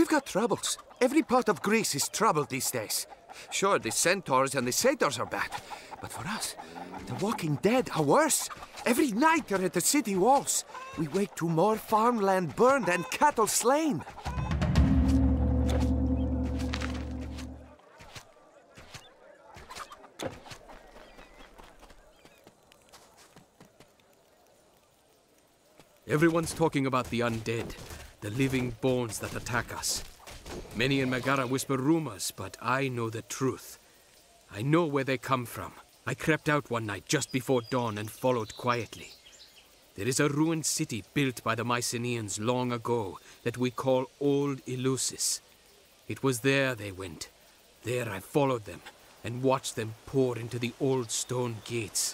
got troubles. Every part of Greece is troubled these days. Sure, the centaurs and the satyrs are bad, but for us, the walking dead are worse. Every night they're at the city walls. We wake to more farmland burned and cattle slain. Everyone's talking about the undead, the living bones that attack us. Many in Megara whisper rumors, but I know the truth. I know where they come from. I crept out one night just before dawn and followed quietly. There is a ruined city built by the Mycenaeans long ago that we call Old Eleusis. It was there they went. There I followed them and watched them pour into the old stone gates.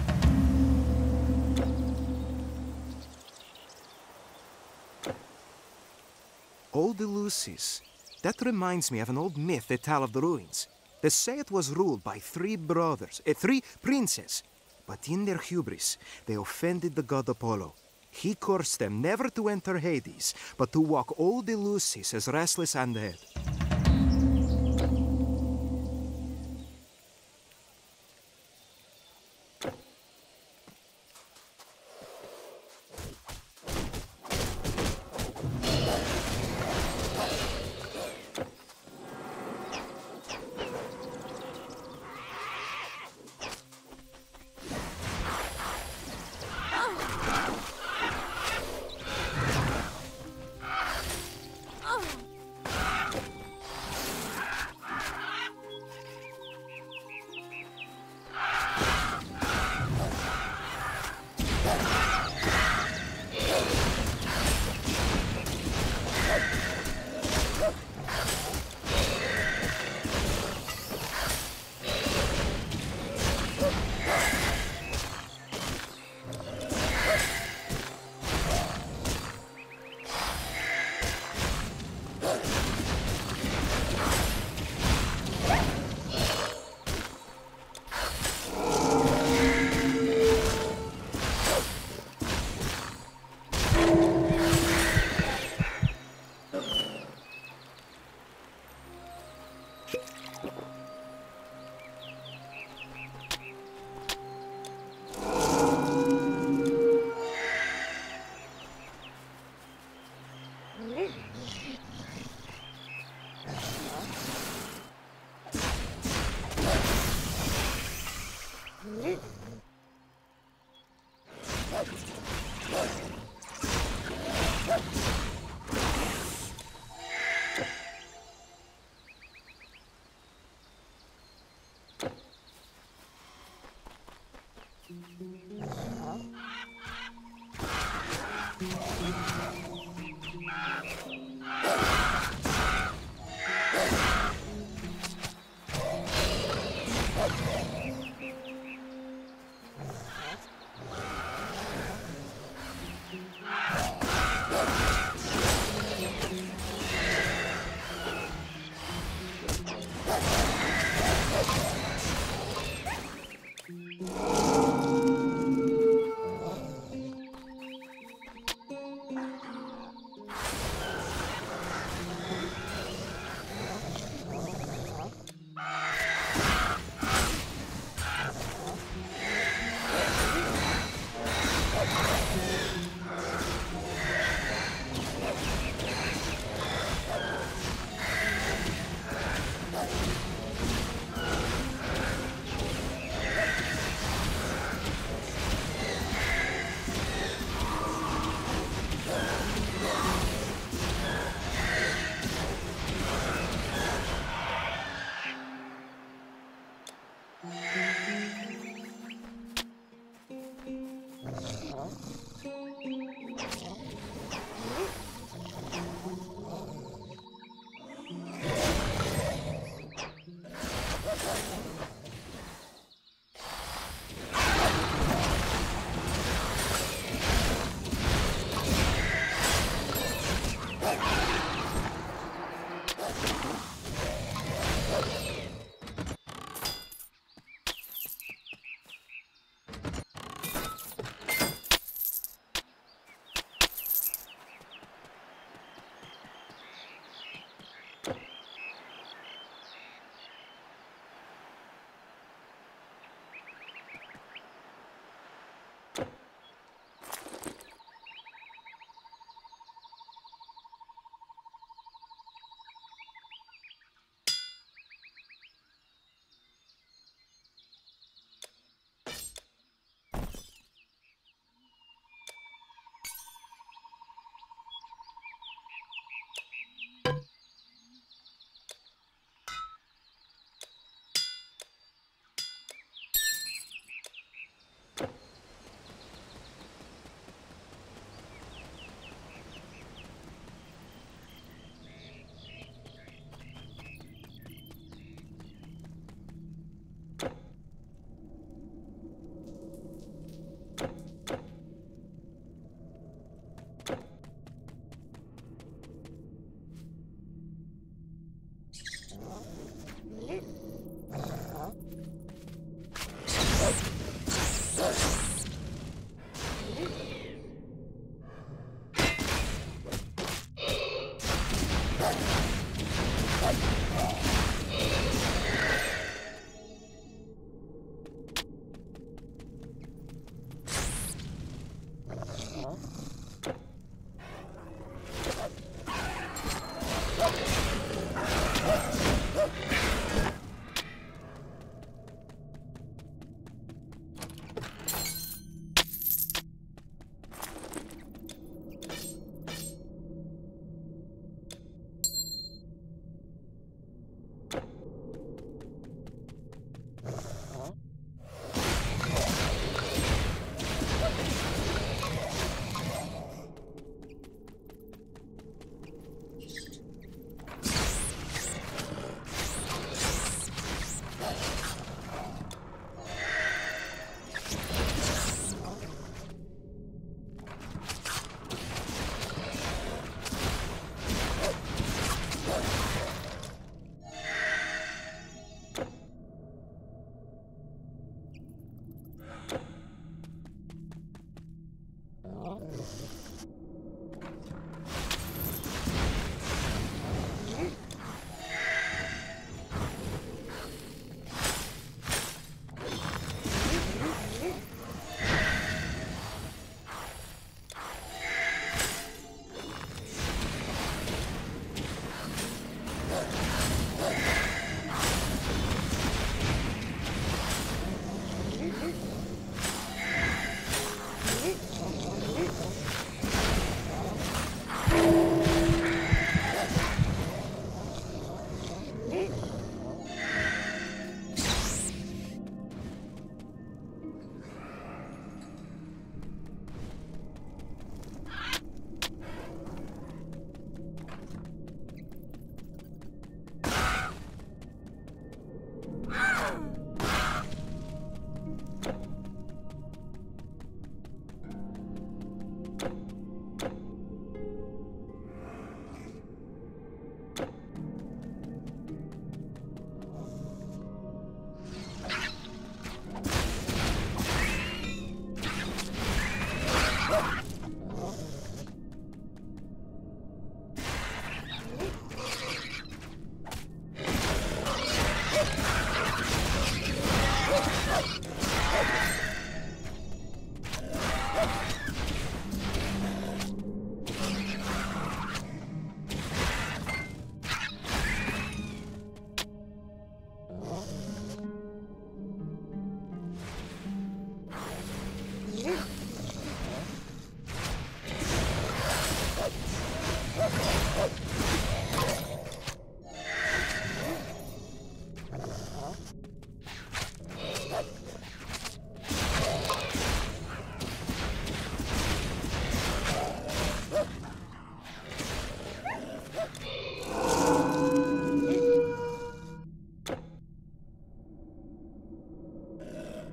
Old Eleusis. That reminds me of an old myth they tell of the ruins. They say it was ruled by three princes. But in their hubris, they offended the god Apollo. He cursed them never to enter Hades, but to walk old Eleusis as restless undead.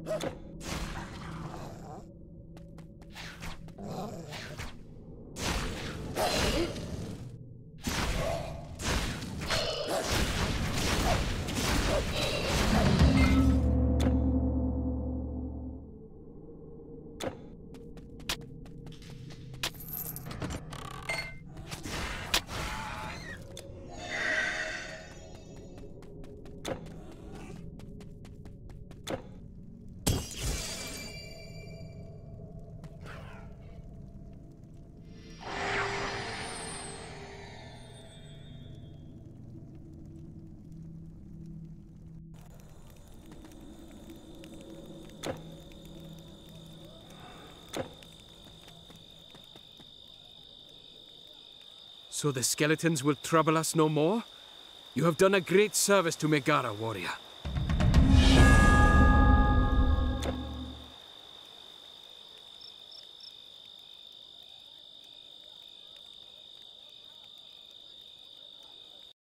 So the skeletons will trouble us no more? You have done a great service to Megara, warrior.